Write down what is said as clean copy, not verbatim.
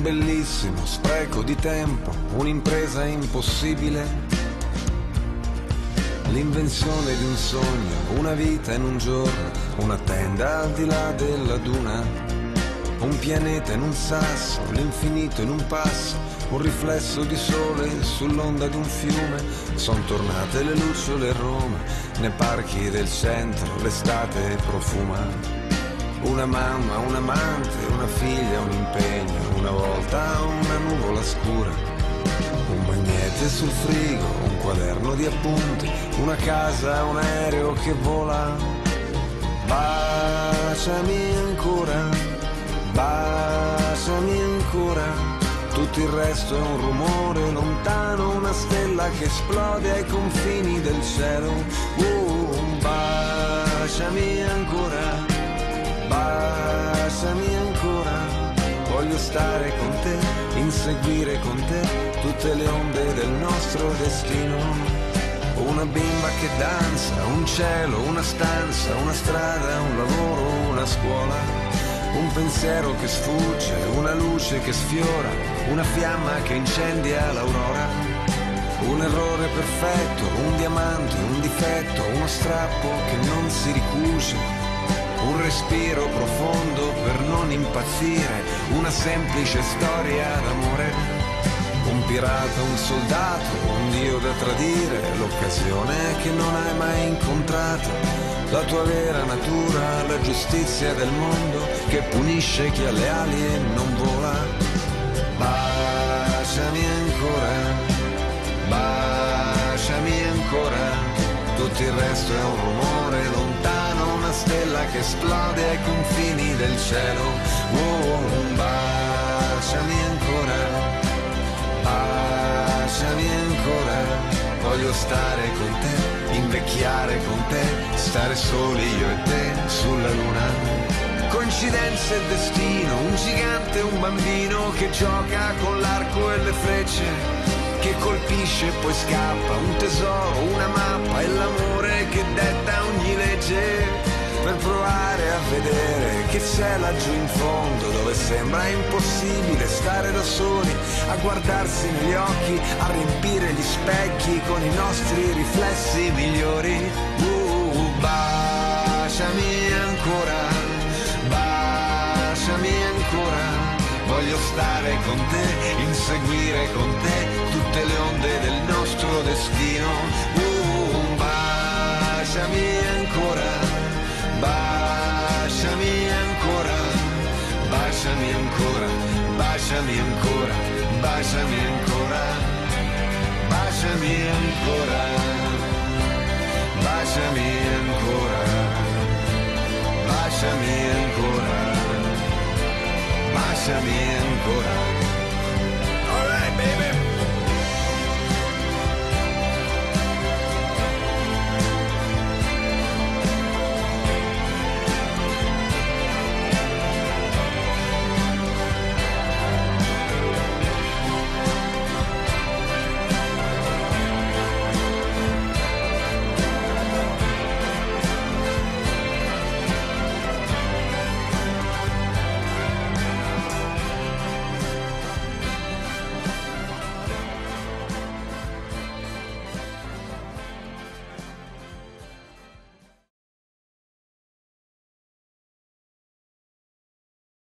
un bellissimo spreco di tempo, un'impresa impossibile, l'invenzione di un sogno, una vita in un giorno, una tenda al di là della duna, un pianeta in un sasso, l'infinito in un passo, un riflesso di sole sull'onda di un fiume. Son tornate le lucciole a Roma, nei parchi del centro l'estate profuma. Una mamma, un amante, una figlia, un impegno, una volta una nuvola scura, un magnete sul frigo, un quaderno di appunti, una casa, un aereo che vola. Baciami ancora, baciami ancora, tutto il resto è un rumore lontano, una stella che esplode ai confini del cielo. Baciami ancora, baciami ancora, voglio stare con te, inseguire con te tutte le onde del nostro destino. Una bimba che danza, un cielo, una stanza, una strada, un lavoro, una scuola, un pensiero che sfugge, una luce che sfiora, una fiamma che incendia l'aurora, un errore perfetto, un diamante, un difetto, uno strappo che non si ricuce, un respiro profondo per non impazzire, una semplice storia d'amore, un pirata, un soldato, un dio da tradire, l'occasione che non hai mai incontrato, la tua vera natura, la giustizia del mondo che punisce chi ha le ali e non vola. Baciami ancora, baciami ancora, tutto il resto è un rumore lontano, una stella che esplode ai confini del cielo. Baciami ancora, baciami ancora, voglio stare con te, invecchiare con te, stare soli io e te sulla luna. Coincidenze e destino, un gigante e un bambino che gioca con l'arco e le frecce, che colpisce e poi scappa, un tesoro, una mappa e l'amore che detta ogni legge, per provare a vedere che c'è laggiù in fondo, dove sembra impossibile stare da soli, a guardarsi negli occhi, a riempire gli specchi con i nostri riflessi migliori. Baciami ancora, baciami ancora, voglio stare con te, inseguire con te tutte le onde del nostro destino. Baciami ancora, baciami ancora, baciami ancora, baciami ancora, baciami ancora, baciami ancora, baciami ancora, baciami ancora, baciami ancora.